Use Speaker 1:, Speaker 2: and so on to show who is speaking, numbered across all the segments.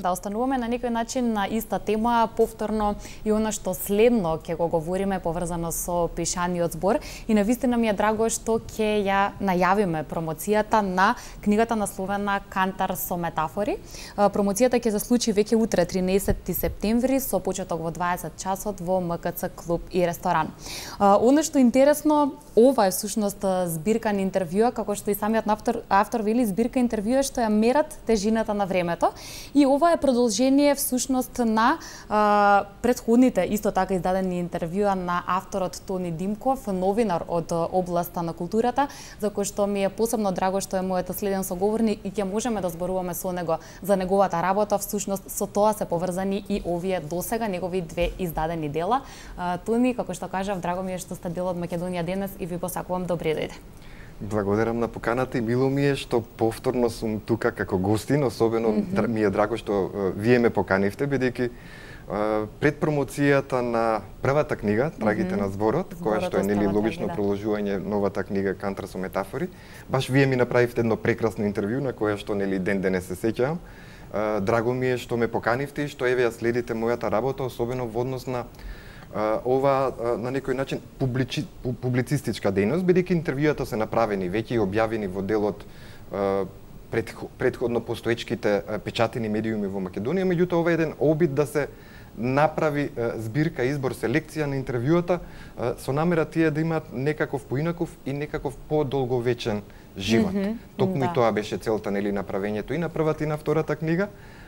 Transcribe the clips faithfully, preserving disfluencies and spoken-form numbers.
Speaker 1: Да, остануваме на некој начин на иста тема, повторно и она што следно ќе го говориме поврзано со пишаниот збор и навистина ми е драго што ќе ја најавиме промоцијата на книгата насловена Кантар со метафори. Промоцијата ќе се случи веќе утре тринаесетти септември со почеток во дваесет часот во М К Ц клуб и ресторан. Оно што е интересно, ова е всушност збирка на интервјуа, како што и самиот автор, автор вели, збирка интервјуа што ја мерат тежината на времето. И ова е продолжение всушност на а, предходните исто така издадени интервјуа на авторот Тони Димков, новинар од областа на културата, за кој што ми е посебно драго што е мојот следен соговорник и ќе можеме да зборуваме со него за неговата работа. Всушност со тоа се поврзани и овие досега негови две издадени дела. А, Тони, како што кажав, драго ми е што сте дел од Македонија денес и ви посакувам добри дојде.
Speaker 2: Благодарам на поканата и мило ми е што повторно сум тука како гостин, особено mm -hmm. ми е драго што uh, вие ме поканивте, бидејќи uh, пред промоцијата на првата книга, Трагите mm -hmm. на зборот, која што е нели логично да. продолжување новата книга Кантар со метафори, баш вие ми направивте едно прекрасно интервју на која што нели ден денес се сеќавам. Uh, драго ми е што ме поканивте и што еве ја следите мојата работа, особено во однос на Uh, ова uh, на некој начин публичи, публицистичка дејност, бидејќи интервјуата се направени веќе и објавени во делот uh, пред, предходно постоечките uh, печатени медиуми во Македонија, меѓутоа ова е еден обид да се направи uh, збирка, избор, селекција на интервјуата uh, со намера тие да имаат некаков поинаков и некаков подолговечен живот. Mm -hmm, Токму да. И тоа беше целта нели направењето и на првата и на втората книга,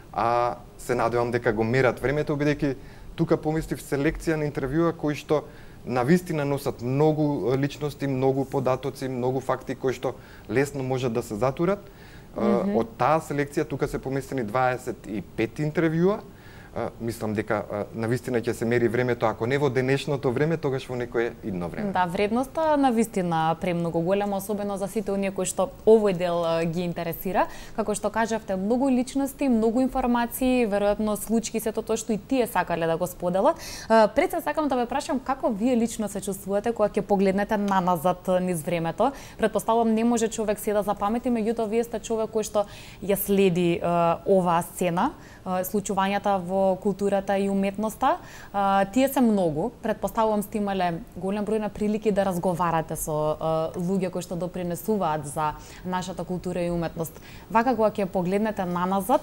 Speaker 2: а се надевам дека го мерат времето, бидејќи тука помислив селекција на интервјуа кои што навистина носат многу личности, многу податоци, многу факти кои што лесно можат да се затурат. Mm -hmm. Од таа селекција тука се поместени дваесет и пет интервјуа. Uh, мислам дека uh, навистина ќе се мери времето, ако не во денешното време, тогаш во некое идно време.
Speaker 1: Да, вредноста навистина премногу голема, особено за сите оние кои што овој дел uh, ги интересира. Како што кажавте, многу личности, многу информации, веројатно случки, сето тоа што и тие сакале да го споделат. Uh, пред се сакам да ве прашам како вие лично се чувствувате кога ќе погледнете наназад низ времето. Предпоставувам не може човек се да запамети, меѓутоа вие сте човек кој што ја следи uh, оваа сцена, uh, случувањата во културата и уметноста. А, тие се многу. Предпоставувам сте имале голем број на прилики да разговарате со а, луѓе кои што допринесуваат за нашата култура и уметност. Вака кога ќе погледнете наназад,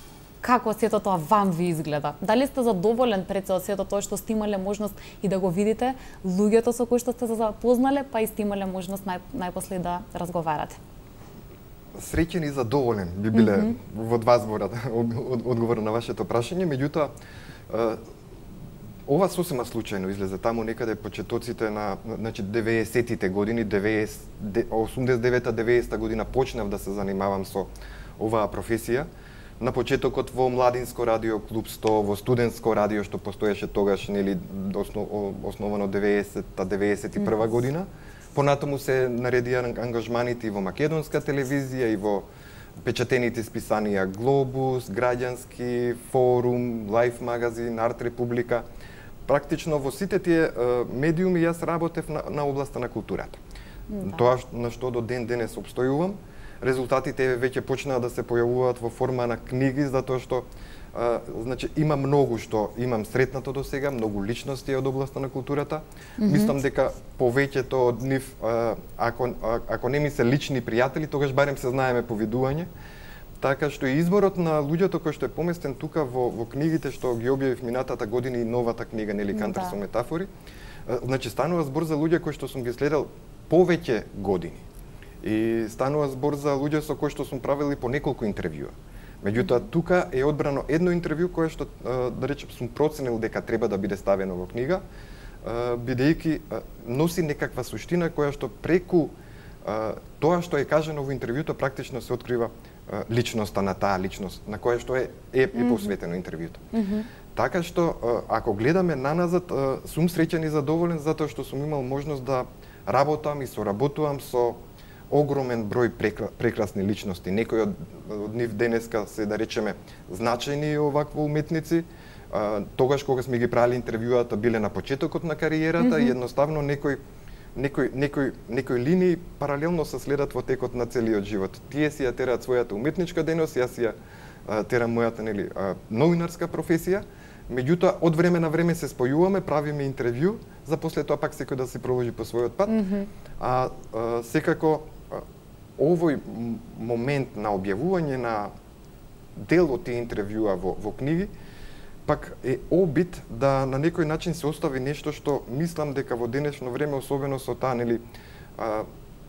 Speaker 1: како сето тоа вам ви изгледа? Дали сте задоволен пред се од сето тоа што сте имале можност и да го видите луѓето со кои што сте се запознале, па и сте имале можност нај, најпосле да разговарате?
Speaker 2: Среќен и задоволен би биле mm -hmm. во два збора одговор на вашето прашање, меѓутоа ова сосема случајно излезе таму некаде почетоците на значи деветдесетите години, осумдесет и девета деветдесета година почнав да се занимавам со оваа професија. На почетокот во Младинско радио Клуб сто, во студентско радио што постоеше тогаш нели основано деветдесета деветдесет и прва година. Понатаму се наредија ангажманите и во македонска телевизија и во печатените списанија Глобус, Граѓански, Форум, Лайф магазин, Арт Република. Практично во сите тие медиуми јас работев на, на областа на културата. Да. Тоа на што до ден денес обстојувам. Резултатите веќе почнаа да се појавуваат во форма на книги, затоа што Uh, значи има многу што имам сретнато до сега, многу личности од областа на културата. Mm -hmm. Мислам дека повеќето од нив, uh, ако, uh, ако не ми се лични пријатели, тогаш барем се знаеме по видување. Така што и изборот на луѓето кој што е поместен тука во, во книгите што ги објавив минатата година и новата книга, нели, Кантар со метафори, uh, значи станува збор за луѓе кои што сум ги следел повеќе години. И станува збор за луѓе со кои што сум правил по неколку интервјуа. Меѓутоа, тука е одбрано едно интервју кое што, да речем, сум проценил дека треба да биде ставено во книга, бидејќи носи некаква суштина која што преку тоа што е кажано во интервјуто практично се открива личноста на таа личност, на која што е, е, е посветено интервјуто. Mm -hmm. Така што, ако гледаме наназад, сум среќен и задоволен затоа што сум имал можност да работам и соработувам со огромен број прекрасни личности. Некои од, од нив денеска се, да речеме, значајни овакво уметници. А, тогаш кога сме ги правили интервјуата биле на почетокот на кариерата mm -hmm. и едноставно некој некој некој некој линии паралелно се следат во текот на целиот живот. Тие си ја тераат својата уметничка дејност, јас ја терам мојата нели новинарска професија. Меѓутоа од време на време се спојуваме, правиме интервју, за после тоа пак секој да се проложи по својот пат. Mm -hmm. А, а секако а, овој момент на објавување на дел од тие интервјуа во, во книги, пак е обид да на некој начин се остави нешто што мислам дека во денешно време, особено со таа нели а,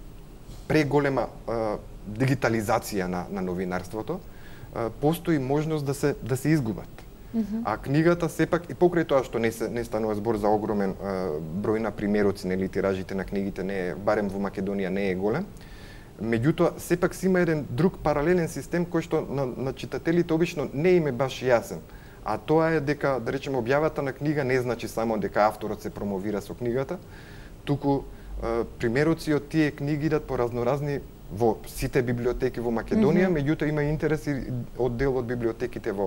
Speaker 2: преголема а, дигитализација на, на новинарството, а, постои можност да се да се изгубат. Mm -hmm. А книгата сепак и покрај тоа што не се не станува збор за огромен а, број на примероци, нели тиражите на книгите не е, барем во Македонија не е голем. Меѓутоа сепак си има еден друг паралелен систем кој што на, на читателите обично не им е баш јасен. А тоа е дека, да речеме, објавата на книга не значи само дека авторот се промовира со книгата, туку а, примероци од тие книги идат по разноразни во сите библиотеки во Македонија, mm -hmm. меѓутоа има интереси од дел од библиотеките во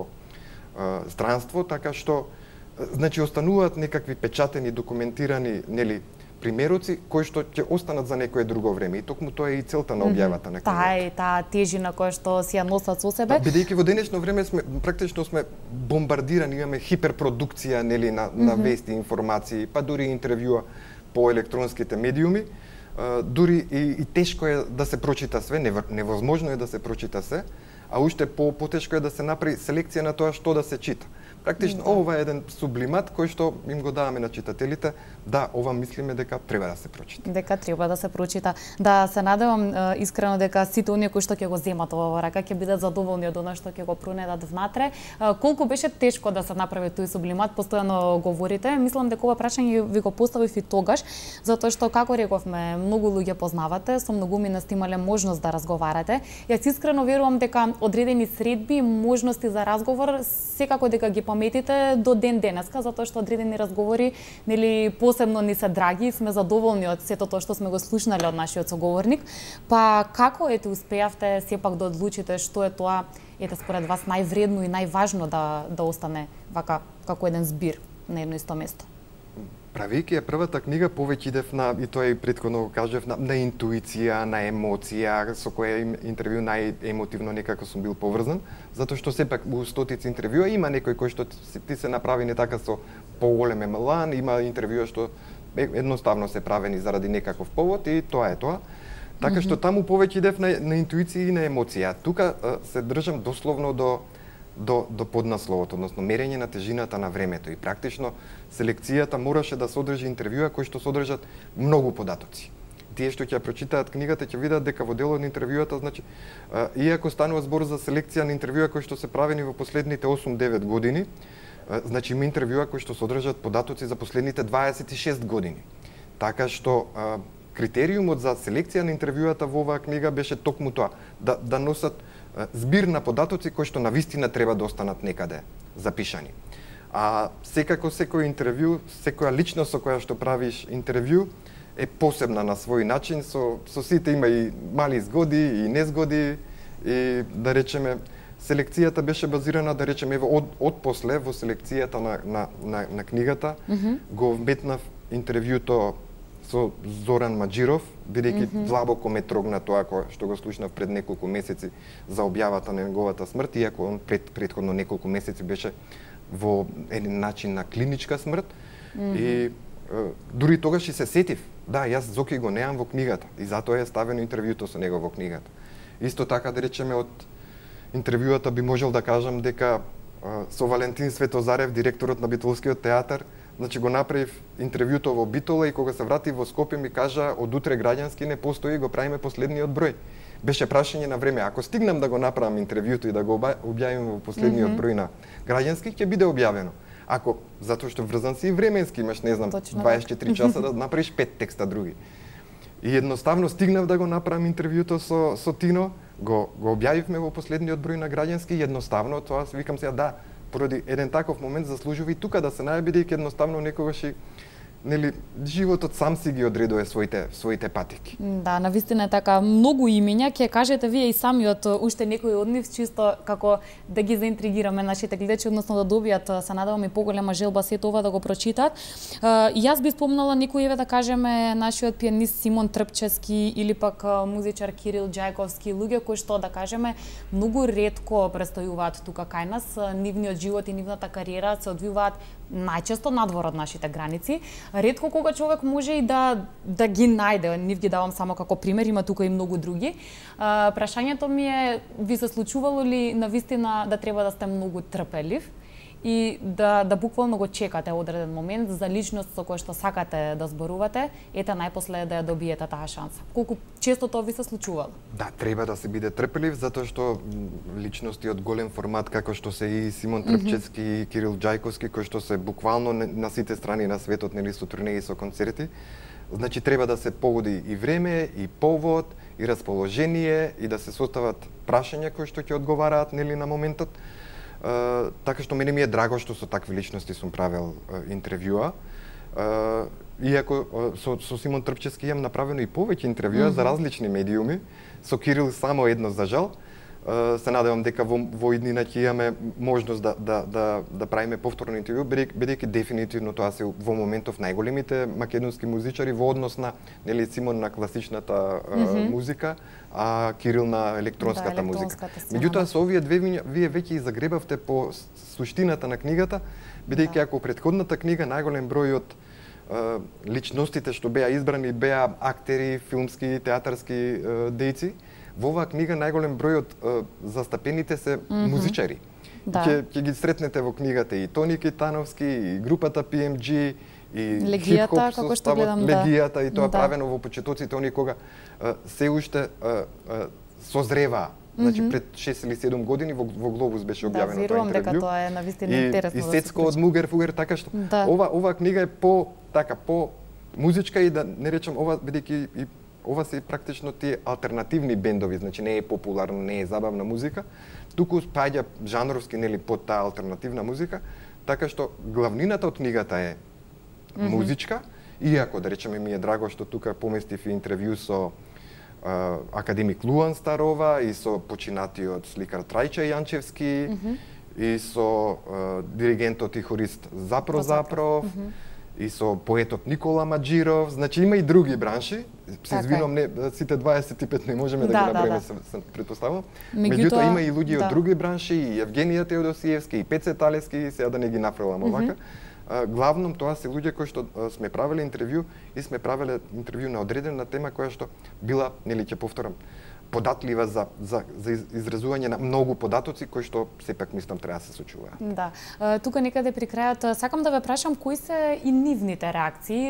Speaker 2: а, странство, така што значи остануваат некакви печатени, документирани, нели, примероци кои што ќе останат за некое друго време и токму тоа е и целта на објавата на книгата.
Speaker 1: Таа е таа тежина која што си ја носат со себе.
Speaker 2: Да, бидејќи во денешно време сме практично сме бомбардирани, имаме хиперпродукција нели на на mm -hmm. вести, информации, па дури интервјуа по електронските медиуми. Uh, дури и, и тешко е да се прочита све, невозможно е да се прочита се, а уште по потешко е да се направи селекција на тоа што да се чита. Практично да. Ова е еден сублимат кој што им го даваме на читателите, да, ова мислиме дека треба да се прочита.
Speaker 1: Дека треба да се прочита. Да се надевам е, искрено дека сите оние кои што ќе го земат ова во рака ќе бидат задоволни од она што ќе го пронедат внатре. Е, колку беше тешко да се направи тој сублимат, постојано говорите. Мислам дека ова прашање ви го поставив и тогаш, затоа што како рековме, многу луѓе познавате, со многумина сте имале можност да разговарате. Јас искрено верувам дека одредени средби, можности за разговор секако дека ги паметите до ден денеска, затоа што одредени разговори нели посебно ни се драги и сме задоволни од сето тоа што сме го слушнале од нашиот соговорник. Па како ете успеавте сепак да одлучите што е тоа ете според вас највредно и најважно да да остане вака како еден збир на едно исто место?
Speaker 2: Правејќи ја првата книга, повеќе идев на, и тоа и претходно го кажев, на, на интуиција, на емоција, со која интервју најемотивно некако сум бил поврзан, затоа што сепак у стотици интервјуа има некој кој што ти се направи не така со поголем емелан, има интервјуа што едноставно се правени заради некаков повод и тоа е тоа. Така што таму повеќе идев на, на интуиција и на емоција. Тука се држам дословно до до до поднасловот, односно мерење на тежината на времето и практично селекцијата мораше да содржи интервјуа кои што содржат многу податоци. Тие што ќе прочитаат книгата ќе видат дека во делот на интервјуата, значи, иако станува збор за селекција на интервјуа кои што се правени во последните осум-девет години, значи има интервјуа кои што содржат податоци за последните дваесет и шест години. Така што критериумот за селекција на интервјуата во оваа книга беше токму тоа, да да носат збир на податоци кои што навистина треба да останат некаде запишани. А секако секој интервју, секоја личност со која што правиш интервју е посебна на свој начин, со со сите има и мали згоди и незгоди и да речеме селекцијата беше базирана, да речеме, ево од од после во селекцијата на на на, на книгата mm -hmm. го вметнав интервјуто со Зоран Маџиров, бидејќи mm -hmm. длабоко ме трогна тоа што го слушнав пред неколку месеци за објавата на неговата смрт, иако он пред претходно неколку месеци беше во еден начин на клиничка смрт. Mm -hmm. И е, дури тогаш и се сетив, да, јас Зоки го неам во книгата и затоа е ставено интервјуто со него во книгата. Исто така, да речеме, од интервјуата би можел да кажам дека е, со Валентин Светозарев, директорот на Битолскиот театар, значи го направив интервјуто во Битола и кога се вратив во Скопје ми кажа од утре граѓански не постои, го правиме последниот број. Беше прашање на време, ако стигнам да го направам интервјуто и да го објавим во последниот mm -hmm. број на граѓански, ќе биде објавено. Ако затоа што врзан си и временски, имаш не знам дваесет и четири часа да направиш пет текста други. И едноставно стигнав да го направам интервјуто со со Тино, го го објавивме во последниот број на граѓански и едноставно тоа викам сега да, поради еден таков момент заслужува и тука да се најде, бидејќи едноставно некогаш и нели животот сам си ги одредува своите своите патеки.
Speaker 1: Да, навистина е така. Многу имиња, ќе кажете вие и самиот уште некои од нив, чисто како да ги заинтригираме нашите гледачи, односно да добијат, се надевам, и поголема желба сето ова да го прочитат. И јас би спомнала некои, еве да кажеме, нашиот пианист Симон Трпчевски или пак музичар Кирил Џајковски, луѓе кои што, да кажеме, многу ретко престојуваат тука кај нас. Нивниот живот и нивната кариера се одвиваат најчесто надвор од нашите граници. Ретко кога човек може и да да ги најде, нив ги давам само како пример, има тука и многу други. А, прашањето ми е, ви се случувало ли навистина да треба да сте многу трпелив и да да буквално го чекате одреден момент за личност со која што сакате да зборувате, ете најпосле да ја добиете таа шанса? Колку често тоа ви се случувало?
Speaker 2: Да, треба да се биде трпелив, затоа што личности од голем формат како што се и Симон Трпчевски и Кирил Џајковски, кои што се буквално на сите страни на светот, нели, со турнеи, со концерти, значи треба да се погоди и време, и повод, и расположение, и да се состават прашања кои што ќе одговараат, нели, на моментот. Uh, така што мене ми е драго што со такви личности сум правел uh, интервјуа. Uh, иако uh, со, со Симон Трпчевски имам направено и повеќе интервјуа mm -hmm. за различни медиуми, со Кирил само едно за жал. Uh, се надевам дека во, во иднина ќе имаме можност да, да, да, да правиме повторно интервју, бидејќи дефинитивно тоа се во моментов најголемите македонски музичари во однос на, нели, Симон на класичната uh, mm -hmm. музика, а Кирил на електронската, да, музика. Меѓутоа, со овие две вие веќе и загребавте по суштината на книгата, бидејќи да. Ако претходната книга најголем број од uh, личностите што беа избрани беа актери, филмски, театарски uh, дејци, во оваа книга најголем број од uh, застапените се mm -hmm. музичари. Да. Ќе ќе ги сретнете во книгата и Тони Китановски, и групата Пи Ем Џи, и
Speaker 1: Легијата, како што гледам,
Speaker 2: Легијата,
Speaker 1: да.
Speaker 2: И тоа
Speaker 1: да.
Speaker 2: правено во почетоците, они кога uh, се уште uh, uh, созреваа. Значи, mm -hmm. пред шест или седум години во, во Глобус беше објавено, да, тоа интервју.
Speaker 1: Да, дека тоа е навистина интересно.
Speaker 2: И, и Сецко од Мугер Фугер, така што да. ова ова книга е по така по музичка и да не речам ова, бидејќи и ова се практично тие алтернативни бендови, значи не е популарна, не е забавна музика, туку спаѓа жанровски, нели, под таа алтернативна музика, така што главнината од книгата е mm -hmm. музичка, иако да речеме ми е драго што тука поместив и интервју со uh, академик Луан Старова и со починатиот сликар Трајче Јанчевски mm -hmm. и со uh, диригентот и хорист Запро Запров. Mm -hmm. И со поетот Никола Маџиров, значи има и други бранши. Се извинувам, не сите дваесет и пет не можеме да, да ги наброиме, да, да. се, се предпоставувам. Меѓутоа има и луѓе да. од други бранши, и Евгенија Теодосиевски, и Пеце Талески, сега да не ги нафрелам овака. Mm -hmm. Главном тоа се луѓе кои што сме правеле интервју и сме правеле интервју на одредена тема која што била, нели ќе повторам, податлива за, за, за изразување на многу податоци кои што сепак мислам треба да се сочуваат.
Speaker 1: Да. Тука некаде при крајот сакам да ве прашам кои се и нивните реакции,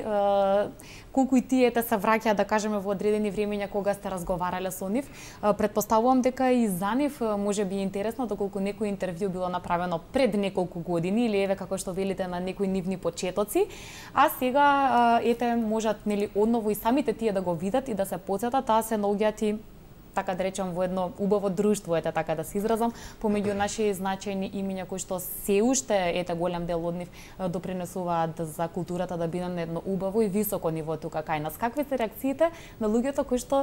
Speaker 1: колку и тие те се враќаат, да кажеме, во одредени времења кога сте разговарале со нив. Претпоставувам дека и за нив може би интересно доколку некој интервју било направено пред неколку години или еве како што велите на некои нивни почетоци, а сега ете можат, нели, одново и самите тие да го видат и да се потсетат, таа се наоѓаат и, така да речам, во едно убаво друштво, ете така да се изразам, помеѓу наши значајни имиња кои што се уште, ете, голем дел од нив допринесуваат за културата да биде на едно убаво и високо ниво тука кај нас. Какви се реакциите на луѓето кои што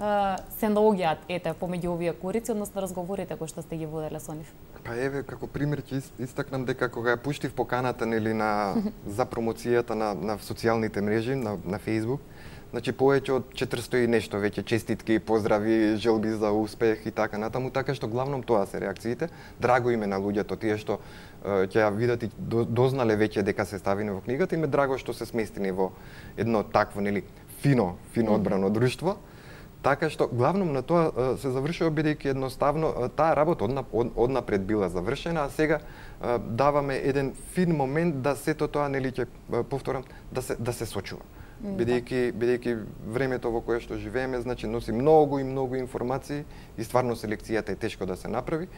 Speaker 1: се наоѓаат, ете, помеѓу овие корици, односно разговорите кои што сте ги воделе со нив?
Speaker 2: Па еве, како пример ќе истакнам дека кога ја пуштив поканата, нели, на за промоцијата на на социјалните мрежи, на на Facebook, значи повеќе од четиристотини и нешто веќе честитки, поздрави, желби за успех и така натаму, така што главном тоа се реакциите. Драго име на луѓето тие што ќе ја видат и дознале веќе дека се ставени во книгата, и ме драго што се сместени во едно такво, нели, фино, фино одбрано друштво. Така што главном на тоа се завршува бидејќи едноставно таа работа одна, од, однапред била завршена, а сега даваме еден фин момент да сето тоа, нели, ќе повторам, да се да се сочува. Бидејќи бидејќи времето во кое што живееме, значи носи многу и многу информации и стварно селекцијата е тешко да се направи.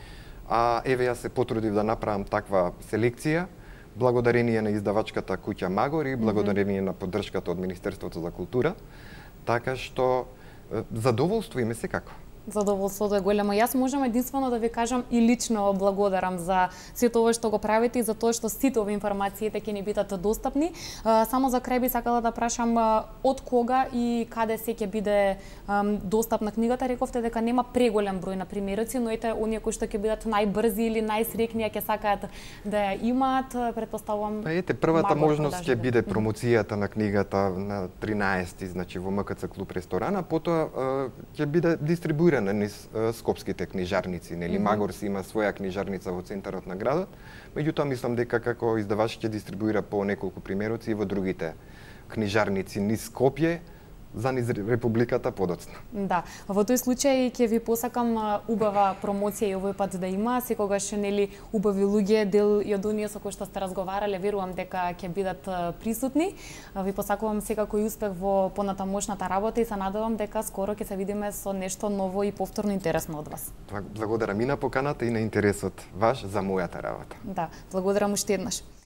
Speaker 2: А еве јас се потрудив да направам таква селекција благодарение на издавачката Куќа Магор и благодарение mm -hmm. на поддршката од Министерството за култура. Така што задоволство име секако.
Speaker 1: Задоволството е големо. Јас можам единствено да ви кажам и лично благодарам за сето ова што го правите и за тоа што сите овие информации ќе ни бидат достапни. Само за крај би сакала да прашам од кога и каде се ќе биде достапна книгата. Рековте дека нема преголем број на примероци, но ете оние кои што ќе бидат најбрзи или најсреќни ќе сакаат да ја имаат, претпоставувам.
Speaker 2: Па ете, првата можност ќе биде промоцијата на книгата на тринаесети, значи во М К Ц клуб ресторана, потоа ќе биде дистрибуирана низ скопските книжарници, нели? Mm -hmm. Магорс има своја книжарница во центарот на градот, меѓутоа мислам дека како издавач ќе дистрибуира по неколку примероци и во другите книжарници низ Скопје, за низ Републиката подоцна.
Speaker 1: Да, во тој случај ќе ви посакам убава промоција и овој пат да има, секогаш нели убави луѓе, дел и од оние со кои што сте разговарале, верувам дека ќе бидат присутни. Ви посакувам секако и успех во понатамошната работа и се надевам дека скоро ќе се видиме со нешто ново и повторно интересно од вас.
Speaker 2: Благодарам и на поканата и на интересот ваш за мојата работа.
Speaker 1: Да, благодарам уште еднаш.